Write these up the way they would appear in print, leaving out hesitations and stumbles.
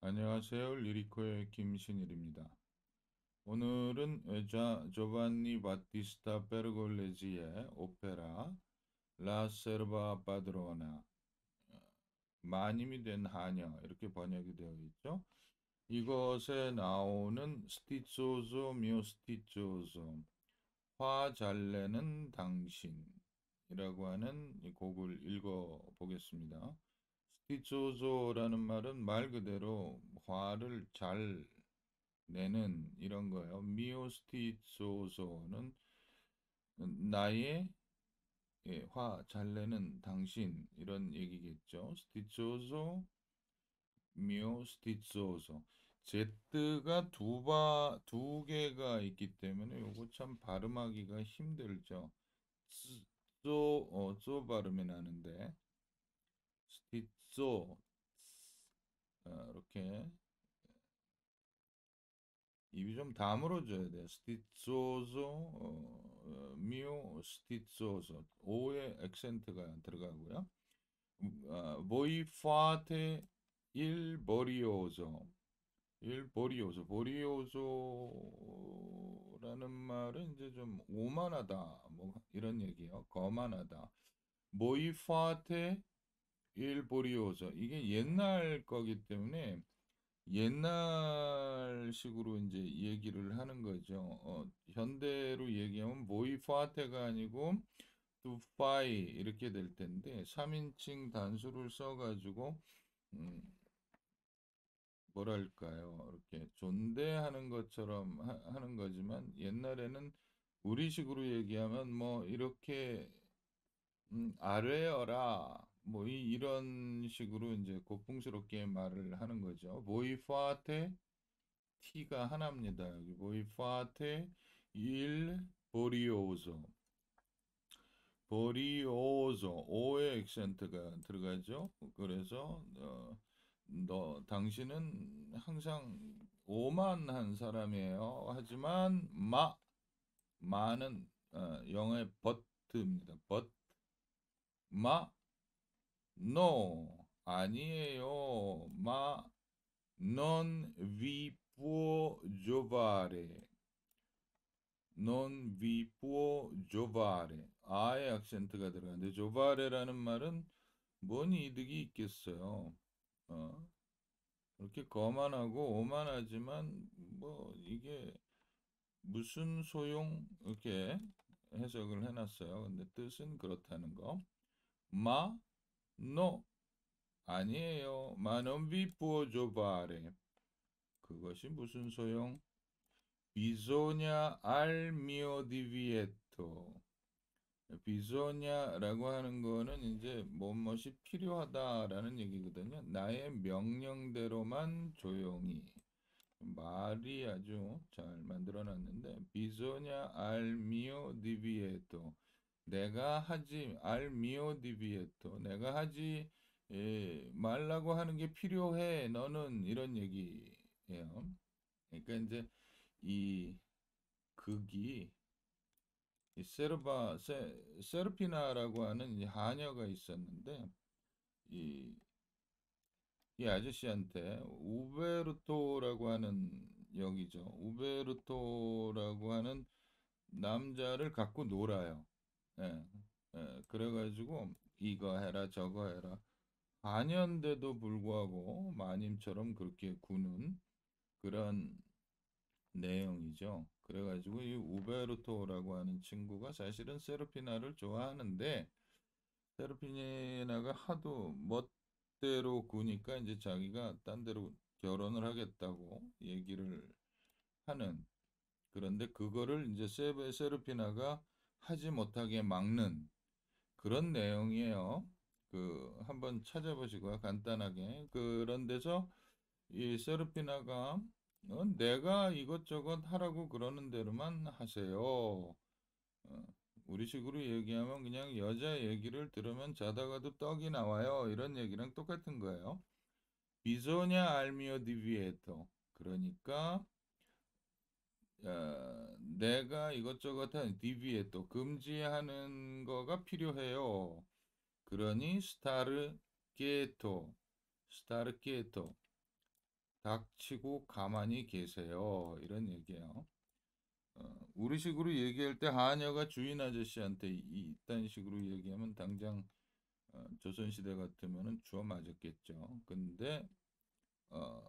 안녕하세요. 리리코의 김신일입니다. 오늘은 조반니 바티스타 베르골레지의 오페라 라 세르바 파드로나, 마님이 된 하녀, 이렇게 번역이 되어 있죠. 이것에 나오는 스티초조 미오 스티초조, 화 잘 내는 당신이라고 하는 이 곡을 읽어 보겠습니다. 스티초조라는 말은 말 그대로 화를 잘 내는 이런 거예요. 미오스티소소는 나의, 화 잘 내는 당신, 이런 얘기겠죠. 스티소소, 미오스티소소. Z가 두 개가 있기 때문에 요거 참 발음하기가 힘들죠. 쏘 발음이 나는데 스티소, 이렇게 입이 좀 다물어져야 돼요. 스티초소, 미오 스티초소. 오의 액센트가 들어가고요. voi fate il borioso. il borioso. borioso라는 말은 이제 좀 오만하다, 뭐 이런 얘기예요. 거만하다. voi fate il borioso. 이게 옛날 거기 때문에 옛날식으로 이제 얘기를 하는 거죠. 현대로 얘기하면 모이 파테가 아니고 두파이 이렇게 될 텐데 3인칭 단수를 써가지고 음, 뭐랄까요? 이렇게 존대하는 것처럼 하는 거지만 옛날에는 우리식으로 얘기하면 뭐 이렇게 아뢰어라 뭐 이런 식으로 이제 고풍스럽게 말을 하는 거죠. 모이 파테 T가 하나입니다. 여기 voi fate il borioso. borioso. O의 액센트가 들어가죠. 그래서 너 당신은 항상 오만한 사람이에요. 하지만 마는 영어의 but입니다. but no 아니에요. non vi può giovare. non vi può giovare. 아의 악센트가 들어가는데 조바레라는 말은 뭔 이득이 있겠어요. 어? 그렇게 거만하고 오만하지만 뭐 이게 무슨 소용, 이렇게 해석을 해놨어요. 근데 뜻은 그렇다는 거. 마, no, 아니에요. Ma non vi può giovare. 그것이 무슨 소용? Bisogna al mio divieto. 비소냐라고 하는 거는 이제 무엇이 필요하다라는 얘기거든요. 나의 명령대로만 조용히. 말이 아주 잘 만들어 놨는데 비소냐 알 미오 디비에토, 내가 하지 알 미오 디비에토, 내가 하지 말라고 하는 게 필요해 너는, 이런 얘기예요. 그러니까 이제 이 극이 이 세르피나라고 하는 이 하녀가 있었는데 이, 이 아저씨한테 우베르토라고 하는 역이죠. 우베르토라고 하는 남자를 갖고 놀아요. 예, 그래가지고 이거 해라 저거 해라. 하녀인데도 불구하고 마님처럼 그렇게 구는 그런 내용이죠. 그래가지고 이 우베르토라고 하는 친구가 사실은 세르피나를 좋아하는데 세르피나가 하도 멋대로 구니까 이제 자기가 딴 데로 결혼을 하겠다고 얘기를 하는, 그런데 그거를 이제 세르피나가 하지 못하게 막는 그런 내용이에요. 그 한번 찾아보시고요. 간단하게. 그런 데서 이 세르피나가 내가 이것저것 하라고 그러는 대로만 하세요. 우리식으로 얘기하면 그냥 여자 얘기를 들으면 자다가도 떡이 나와요. 이런 얘기랑 똑같은 거예요. 비소냐 알미오 디비에토. 그러니까 내가 이것저것 한 디비에토 금지하는 거가 필요해요. 그러니 스타르케토, 스타르케토. 닥치고 가만히 계세요. 이런 얘기예요. 우리식으로 얘기할 때 하녀가 주인 아저씨한테 이딴 식으로 얘기하면 당장 조선시대 같으면은 주워 맞았겠죠. 근데 어,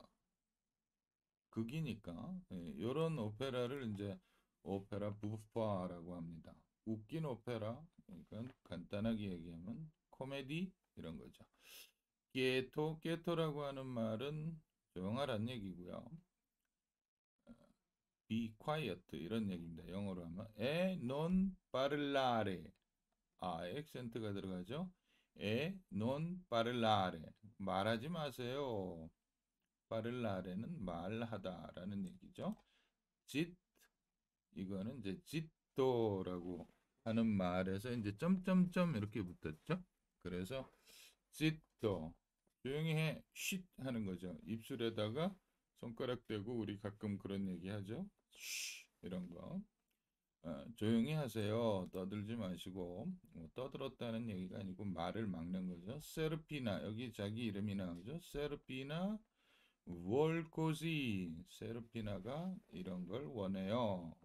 극이니까 이런 오페라를 이제 오페라 부파라고 합니다. 웃긴 오페라, 그러니까 간단하게 얘기하면 코미디 이런 거죠. 깨토라고 하는 말은 조용하란 얘기고요. be quiet 이런 얘기입니다. 영어로 하면 non parlare. 액센트가 들어가죠. non parlare. 말하지 마세요. parlare는 말하다라는 얘기죠. 짓 이거는 이제 짓도라고 하는 말에서 이제 점점점 이렇게 붙었죠. 그래서 짓도 조용히 해, 쉿 하는 거죠. 입술에다가 손가락 대고 우리 가끔 그런 얘기 하죠. 쉬 이런 거. 조용히 하세요. 떠들지 마시고 떠들었다는 얘기가 아니고 말을 막는 거죠. 세르피나 여기 자기 이름이 나오죠. 세르피나 월코지 세르피나가 이런 걸 원해요.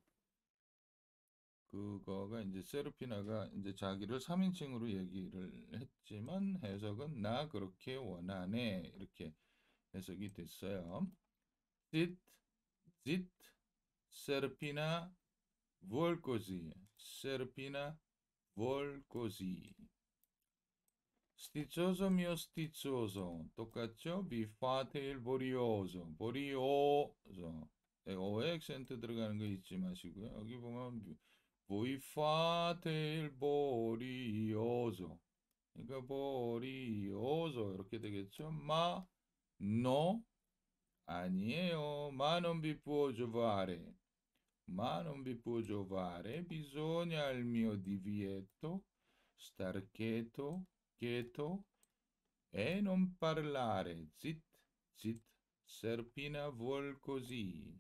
그거가 이제 세르피나가 이제 자기를 3인칭으로 얘기를 했지만 해석은 나 그렇게 원하네 이렇게 해석이 됐어요. Sit, sit, 세르피나 vuol così. 세르피나 vuol così. Stizzoso mio stizzoso. 똑같죠? Vi fate il borioso. borioso. 오에 액센트 들어가는 거 잊지 마시고요. 여기 보면 voi fate il borioso. 그러니까 borioso 이렇게 되겠죠? ma no 아니에요. ma non vi può giovare. Ma non vi può giovare. Bisogna al mio divieto star quieto e non parlare. Zit, zit. Serpina vuol così.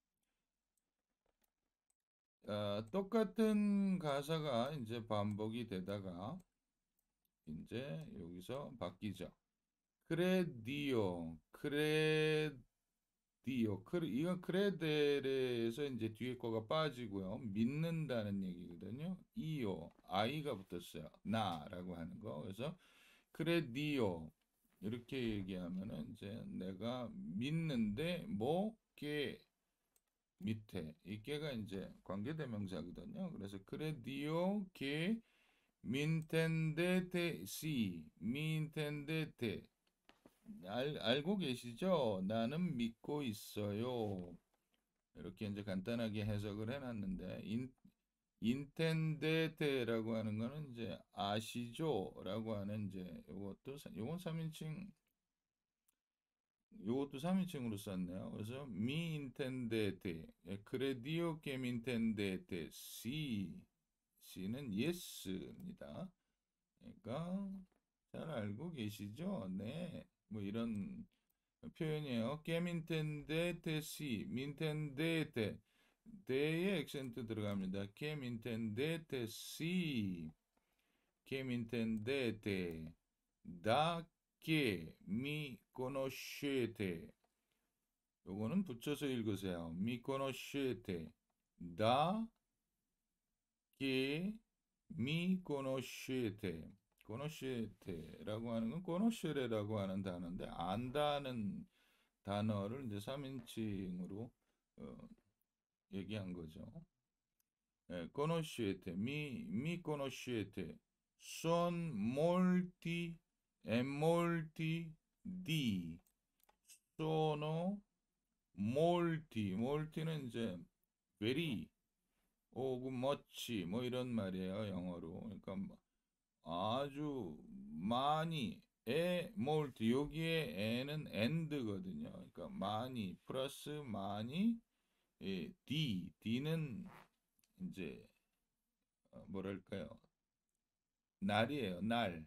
똑같은 가사가 이제 반복이 되다가 이제 여기서 바뀌죠. 크레디오, 이건 크레데레에서 이제 뒤에 거가 빠지고요. 믿는다는 얘기거든요. 이오, 아이가 붙었어요. 나라고 하는 거. 그래서 크레디오 이렇게 얘기하면은 이제 내가 믿는데 뭐게 밑에 이 개가 이제 관계대명사거든요. 그래서 크레디오 게 민텐데테 시 민텐데테 알고 계시죠? 나는 믿고 있어요. 이렇게 이제 간단하게 해석을 해놨는데 인텐데테라고 하는 거는 이제 아시죠라고 하는 이제 요건 3인칭 요것도 3인칭으로 썼네요. 그래서 mi intendete, credio che mi intendete, sì, 씨는 yes입니다. 그러니까 잘 알고 계시죠? 네, 뭐 이런 표현이에요. che mi intendete, sì, mi intendete, 데에 액센트 들어갑니다. che mi intendete, sì, che mi intendete, da che mi conoscete. 요거는 붙여서 읽으세요. Mi conoscete. Da che mi conoscete. conoscete라고 하는 건 conoscere라고 하는 단어인데 안다는 단어를 이제 3인칭으로 얘기한 거죠. conoscete, mi conoscete. Son molti e molti di. sono molti는 이제 very 혹은 much 뭐 이런 말이에요 영어로. 그러니까 아주 많이 molti 여기에 에는 and거든요. 그러니까 많이 플러스 많이 D는 이제 뭐랄까요 날이에요 날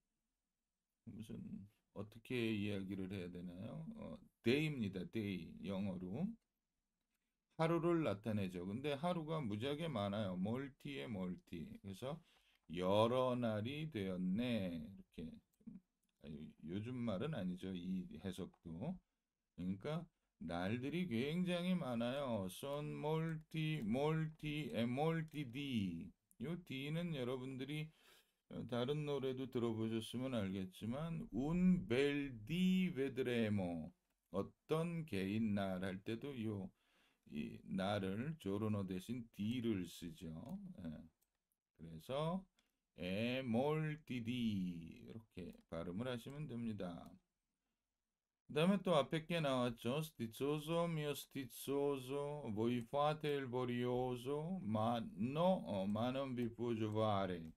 무슨 어떻게 이야기를 해야 되나요? day입니다 day 영어로. 하루를 나타내죠. 근데 하루가 무지하게 많아요. 멀티에 멀티. 그래서 여러 날이 되었네. 이렇게 요즘 말은 아니죠. 이 해석도. 그러니까 날들이 굉장히 많아요. Son molti e molti di. 요 D는 여러분들이 다른 노래도 들어보셨으면 알겠지만 un bel di vedremo. 어떤 개인 날 할 때도 이 날을 조르노 대신 D를 쓰죠. 예. 그래서 e molti di 이렇게 발음을 하시면 됩니다. 그 다음에 또 앞에 게 나왔죠. Stizzoso, mio stizzoso, voi fate il borioso, ma no, ma non vi può giovare.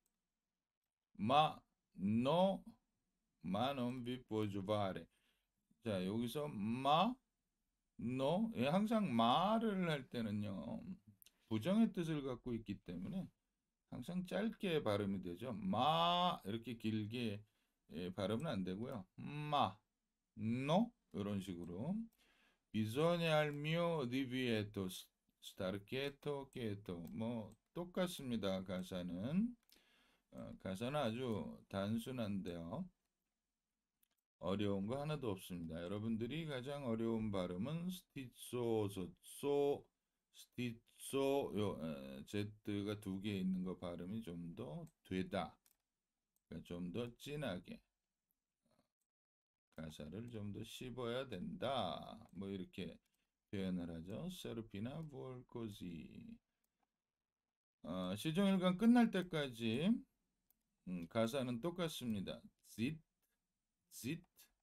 Ma no, ma non vi può giovare. 자, 여기서 ma, no, 예, 항상 마를 할 때는요, 부정의 뜻을 갖고 있기 때문에 항상 짧게 발음이 되죠. 마, 이렇게 길게 발음은 안 되고요. 마, no, 이런 식으로. Bisogna al mio divieto star quieto, quieto. 뭐 똑같습니다. 가사는 가사는 아주 단순한데요. 어려운 거 하나도 없습니다. 여러분들이 가장 어려운 발음은 스티소소, 소, 스티소, Z가 두 개 있는 거 발음이 좀 더 되다. 그러니까 좀 더 진하게 가사를 좀 더 씹어야 된다. 뭐 이렇게 표현을 하죠. 세르피나 부얼코지. 시종일관 끝날 때까지 가사는 똑같습니다. zit, zit,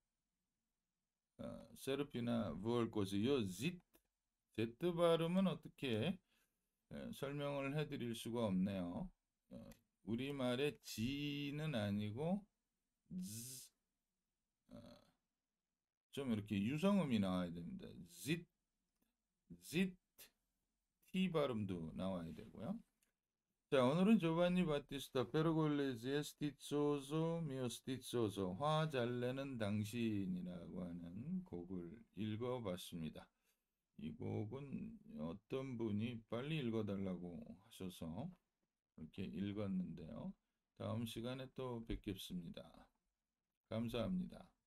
세르피나 부얼코지. 요 zit, z 발음은 어떻게 설명을 해드릴 수가 없네요. 우리말의 지는 아니고 z, 좀 이렇게 유성음이 나와야 됩니다. zit, zit, t 발음도 나와야 되고요. 자, 오늘은 조반니 바티스타 페르골레즈의 스티초소 미오 스티초소 화 잘 내는 당신이라고 하는 곡을 읽어봤습니다. 이 곡은 어떤 분이 빨리 읽어달라고 하셔서 이렇게 읽었는데요. 다음 시간에 또 뵙겠습니다. 감사합니다.